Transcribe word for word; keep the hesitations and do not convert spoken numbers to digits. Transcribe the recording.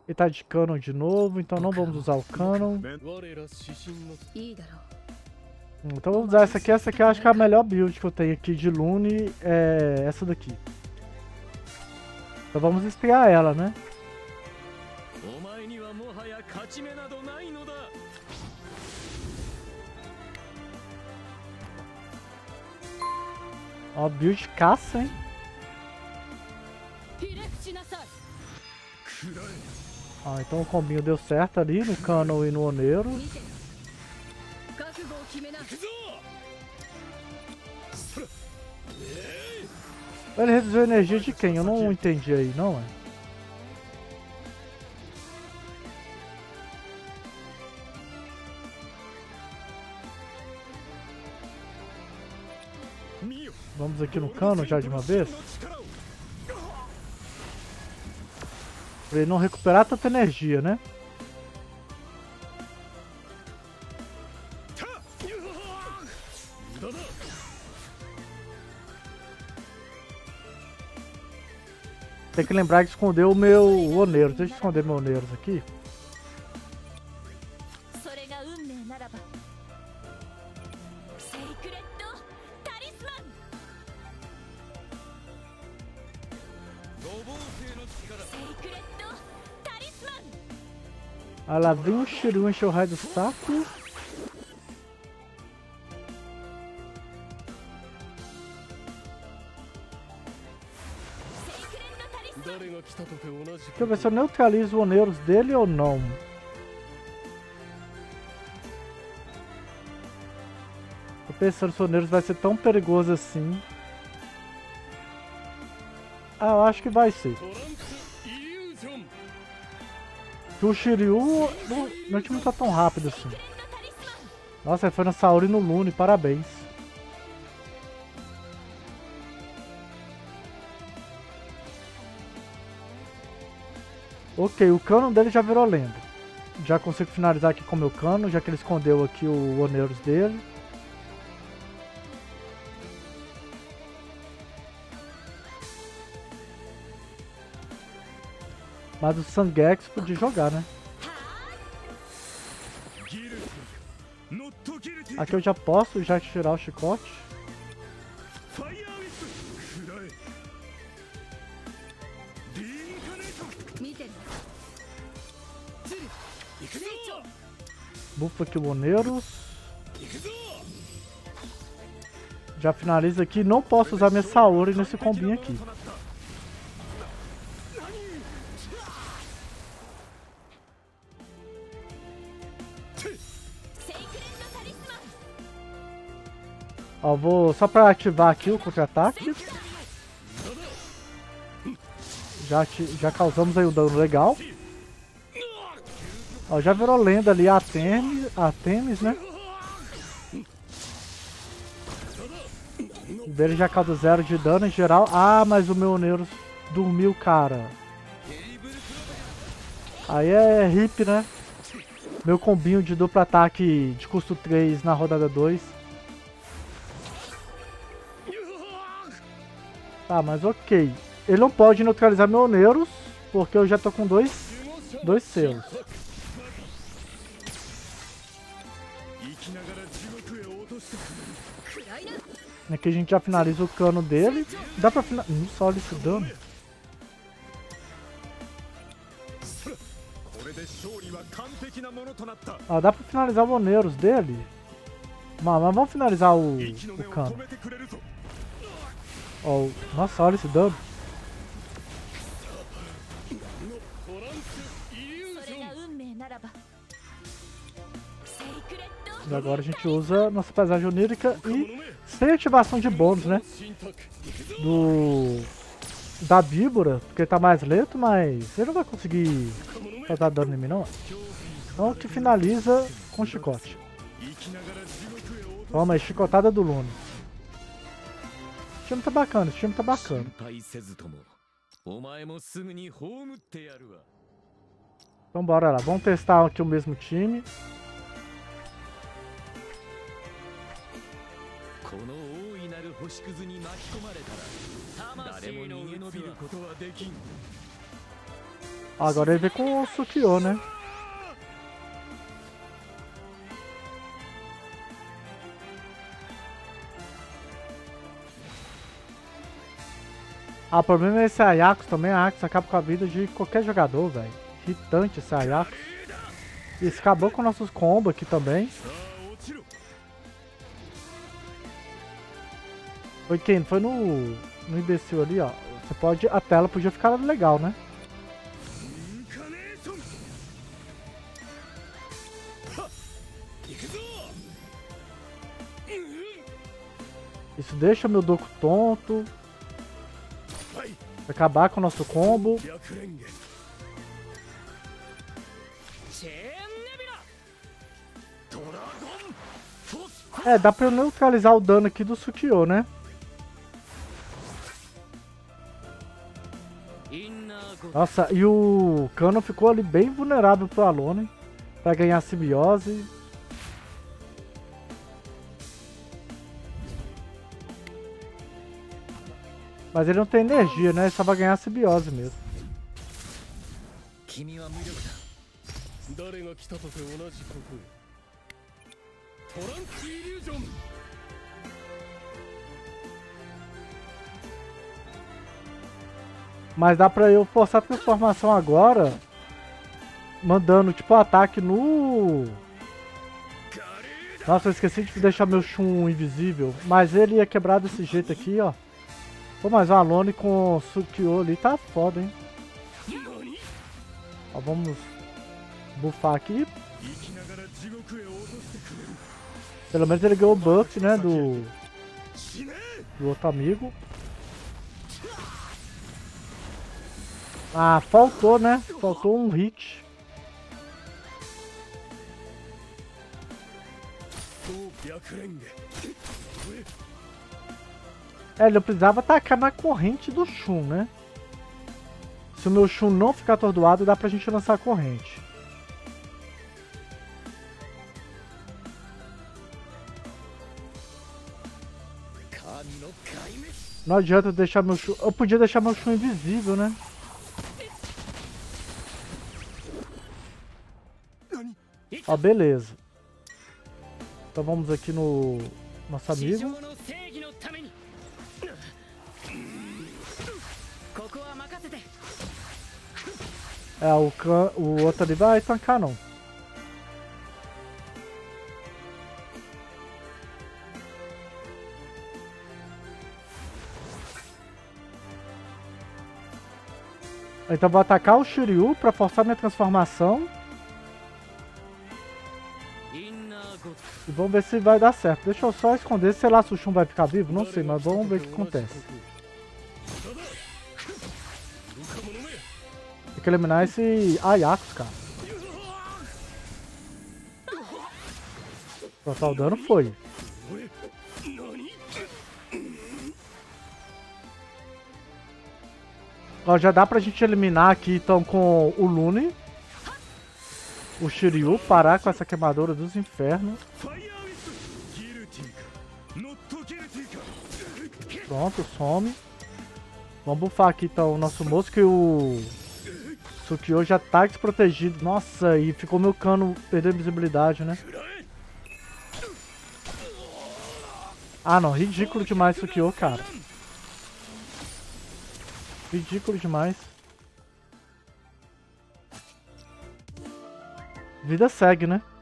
Ele tá de Canon de novo, então não vamos usar o Canon. Então vamos usar essa aqui. Essa aqui eu acho que é a melhor build que eu tenho aqui de Lune. É essa daqui. Então vamos estrear ela, né? Ó, build caça, hein? Ah, então o combinho deu certo ali no Canon e no Oneiro. Ele reduziu a energia de quem? Eu não entendi aí, não é? Vamos aqui no Canon já de uma vez. Pra ele não recuperar tanta energia, né? Tem que lembrar de esconder o meu Oneiros. Deixa eu esconder meu Oneiros aqui. Ah, lá vem o Shiryu encher o raio do saco. Deixa eu ver se eu neutralizo o Oneiros dele ou não. Tô pensando se o Oneiros vai ser tão perigoso assim. Ah, eu acho que vai ser. Que o Shiryu, meu time não tá tão rápido assim. Nossa, ele foi na Saori e no Lune, parabéns. Ok, o Canon dele já virou lenda. Já consigo finalizar aqui com o meu Canon, já que ele escondeu aqui o Oneiros dele. Mas o Sangex podia jogar, né? Aqui eu já posso já tirar o chicote. Bufa aqui o Oneiros. Já finaliza aqui. Não posso usar minha Saori nesse combinho aqui. Ó, vou só pra ativar aqui o contra-ataque. Já, já causamos aí o dano legal. Ó, já virou lenda ali a Temis, a Temis, né? O dele já causa zero de dano em geral. Ah, mas o meu Oneiros dormiu, cara. Aí é hip, né? Meu combinho de duplo ataque de custo três na rodada dois. Tá, mas ok. Ele não pode neutralizar meu Oneiros, porque eu já tô com dois, dois selos. Aqui a gente já finaliza o cano dele. Dá pra finalizar... Não só olha esse dano. Ah, dá pra finalizar o Oneiros dele. Mas, mas vamos finalizar o, o cano. Oh, nossa, olha esse dano. E agora a gente usa nossa paisagem onírica e sem ativação de bônus, né? Do... Da víbora, porque ele tá mais lento, mas ele não vai conseguir causar dano em mim, não. Então o que finaliza com chicote. Toma aí, chicotada do Lune. Esse time tá bacana, esse time tá bacana. Então bora lá, vamos testar aqui o mesmo time. Agora ele vem com o Sukiyô, né? Ah, o problema é esse Ayakos também. A Ayakos acaba com a vida de qualquer jogador, velho. Irritante esse Ayakos. Isso acabou com nossos combos aqui também. Foi quem? Foi no, no imbecil ali, ó. Você pode... A tela podia ficar legal, né? Isso deixa meu Doku tonto. Acabar com o nosso combo. É, dá pra eu neutralizar o dano aqui do Sukiyô, né? Nossa, e o Kano ficou ali bem vulnerável pro Alone pra ganhar simbiose. Mas ele não tem energia, né? Ele só vai ganhar simbiose mesmo. Mas dá pra eu forçar a transformação agora, mandando tipo ataque no... Nossa, eu esqueci de deixar meu Shun invisível. Mas ele ia quebrar desse jeito aqui, ó. Pô, mas o Alone com o Sukiyô ali tá foda, hein? Ó, vamos buffar aqui. Pelo menos ele ganhou o buff, né, do, do outro amigo. Ah, faltou, né? Faltou um hit. É, ele precisava atacar na corrente do Shun, né? Se o meu Shun não ficar atordoado, dá pra gente lançar a corrente. Não adianta deixar meu Shun... Eu podia deixar meu Shun invisível, né? Ó, beleza. Então vamos aqui no nosso amigo. É, o, can... o outro ali vai tancar não. Então vou atacar o Shiryu pra forçar minha transformação. E vamos ver se vai dar certo. Deixa eu só esconder, sei lá se o Shun vai ficar vivo, não sei, mas vamos ver o que acontece. Tem que eliminar esse Ayakos, cara. Total o dano foi. Ó, já dá pra gente eliminar aqui então com o Lune. O Shiryu, parar com essa queimadura dos infernos. Pronto, some. Vamos buffar aqui então o nosso moço, que o Sukiyô já tá desprotegido. Nossa, e ficou meu Kano perdendo visibilidade, né? Ah não, ridículo demais Sukiyô, cara. Ridículo demais. Vida segue, né?